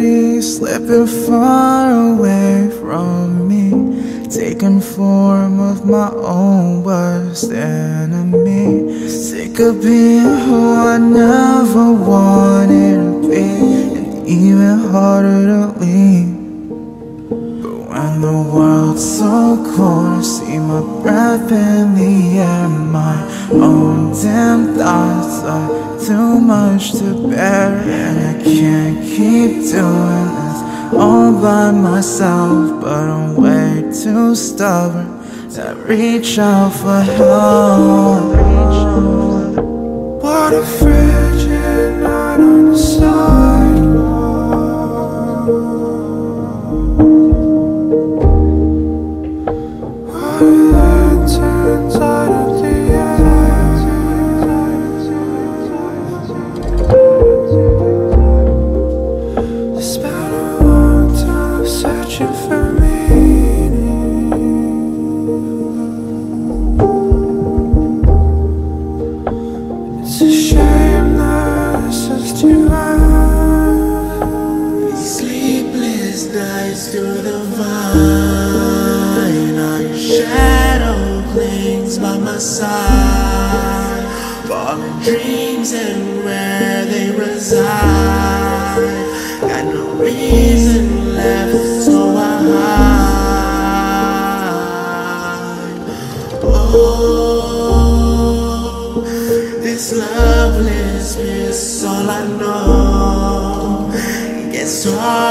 sanity slipping far away from me, taking form of my own worst enemy. Sick of being who I never wanted to be, and even harder to leave. But when the world's so cold, I see my breath in the air, my own damn thoughts are too much to bear, and I can't keep doing this all by myself. But I'm way too stubborn to reach out for help. What a frigid night on the sidewalk. What a lanterns out of the air. Spent a long time searching for meaning. It's a shame that this is too late. These sleepless nights through the vine, your shadow clings by my side. Fallen dreams and where they reside. Got no reason left, so I hide. Oh, this loveless is all I know. It gets hard.